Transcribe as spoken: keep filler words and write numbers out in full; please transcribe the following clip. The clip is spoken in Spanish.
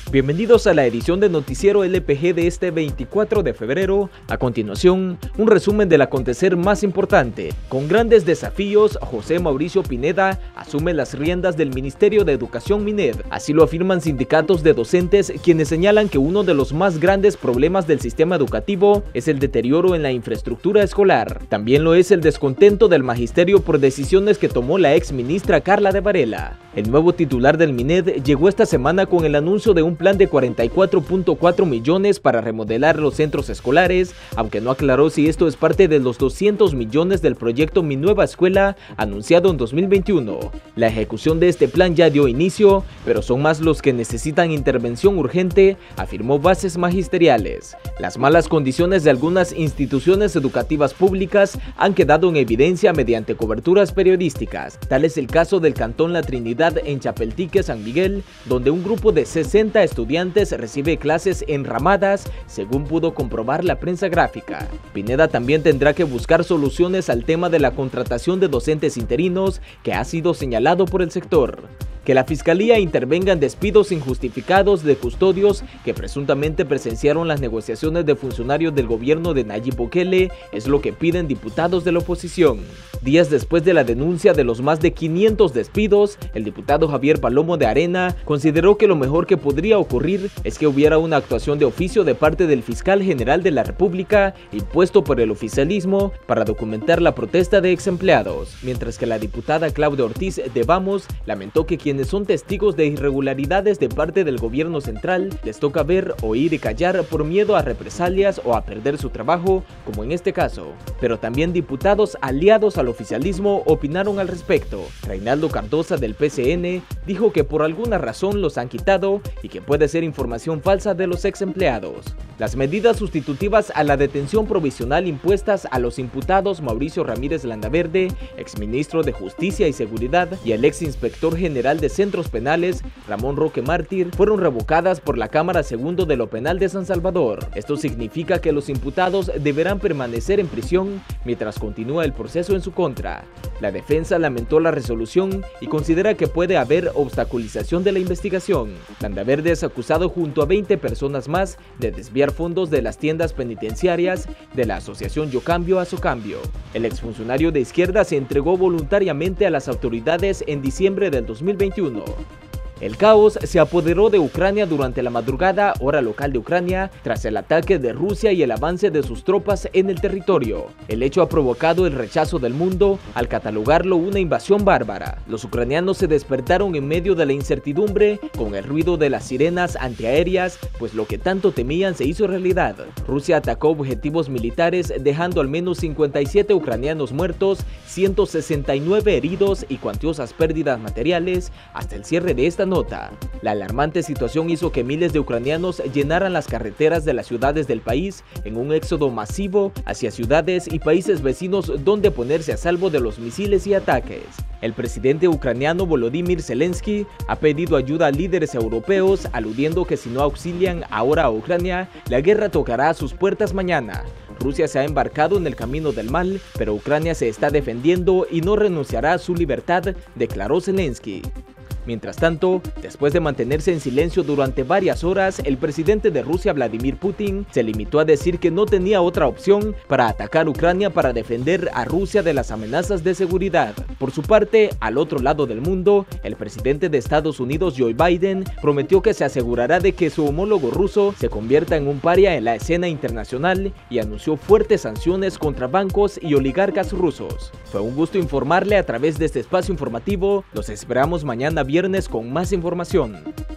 Bienvenidos a la edición de Noticiero L P G de este veinticuatro de febrero. A continuación, un resumen del acontecer más importante. Con grandes desafíos, José Mauricio Pineda asume las riendas del Ministerio de Educación MINED. Así lo afirman sindicatos de docentes, quienes señalan que uno de los más grandes problemas del sistema educativo es el deterioro en la infraestructura escolar. También lo es el descontento del magisterio por decisiones que tomó la ex ministra Carla de Varela. El nuevo titular del MINED llegó esta semana con el anuncio de un plan de cuarenta y cuatro punto cuatro millones para remodelar los centros escolares, aunque no aclaró si esto es parte de los doscientos millones del proyecto Mi Nueva Escuela anunciado en dos mil veintiuno. La ejecución de este plan ya dio inicio, pero son más los que necesitan intervención urgente, afirmó bases magisteriales. Las malas condiciones de algunas instituciones educativas públicas han quedado en evidencia mediante coberturas periodísticas. Tal es el caso del Cantón La Trinidad en Chapeltique, San Miguel, donde un grupo de sesenta estudiantes recibe clases enramadas, según pudo comprobar la prensa gráfica. Pineda también tendrá que buscar soluciones al tema de la contratación de docentes interinos, que ha sido señalado por el sector. Que la Fiscalía intervenga en despidos injustificados de custodios que presuntamente presenciaron las negociaciones de funcionarios del gobierno de Nayib Bukele es lo que piden diputados de la oposición. Días después de la denuncia de los más de quinientos despidos, el diputado Javier Palomo de Arena consideró que lo mejor que podría ocurrir es que hubiera una actuación de oficio de parte del fiscal general de la República impuesto por el oficialismo para documentar la protesta de exempleados, mientras que la diputada Claudia Ortiz de Vamos lamentó que quienes son testigos de irregularidades de parte del gobierno central les toca ver, oír y callar por miedo a represalias o a perder su trabajo, como en este caso. Pero también diputados aliados al oficialismo opinaron al respecto. Reinaldo Cardosa del P C N dijo que por alguna razón los han quitado y que puede ser información falsa de los ex empleados. Las medidas sustitutivas a la detención provisional impuestas a los imputados Mauricio Ramírez Landaverde, exministro de Justicia y Seguridad, y el ex inspector general de Centros Penales, Ramón Roque Mártir, fueron revocadas por la Cámara Segundo de lo Penal de San Salvador. Esto significa que los imputados deberán permanecer en prisión mientras continúa el proceso en su contra. La defensa lamentó la resolución y considera que puede haber obstaculización de la investigación. Landaverde es acusado junto a veinte personas más de desviar fondos de las tiendas penitenciarias de la asociación Yo Cambio a Socambio. El exfuncionario de izquierda se entregó voluntariamente a las autoridades en diciembre del dos mil veintiuno. El caos se apoderó de Ucrania durante la madrugada, hora local de Ucrania, tras el ataque de Rusia y el avance de sus tropas en el territorio. El hecho ha provocado el rechazo del mundo al catalogarlo una invasión bárbara. Los ucranianos se despertaron en medio de la incertidumbre con el ruido de las sirenas antiaéreas, pues lo que tanto temían se hizo realidad. Rusia atacó objetivos militares, dejando al menos cincuenta y siete ucranianos muertos, ciento sesenta y nueve heridos y cuantiosas pérdidas materiales hasta el cierre de esta nota. La alarmante situación hizo que miles de ucranianos llenaran las carreteras de las ciudades del país en un éxodo masivo hacia ciudades y países vecinos donde ponerse a salvo de los misiles y ataques. El presidente ucraniano Volodymyr Zelensky ha pedido ayuda a líderes europeos, aludiendo que si no auxilian ahora a Ucrania, la guerra tocará a sus puertas mañana. Rusia se ha embarcado en el camino del mal, pero Ucrania se está defendiendo y no renunciará a su libertad, declaró Zelensky. Mientras tanto, después de mantenerse en silencio durante varias horas, el presidente de Rusia, Vladimir Putin, se limitó a decir que no tenía otra opción para atacar Ucrania para defender a Rusia de las amenazas de seguridad. Por su parte, al otro lado del mundo, el presidente de Estados Unidos, Joe Biden, prometió que se asegurará de que su homólogo ruso se convierta en un paria en la escena internacional y anunció fuertes sanciones contra bancos y oligarcas rusos. Fue un gusto informarle a través de este espacio informativo. Los esperamos mañana viernes con más información.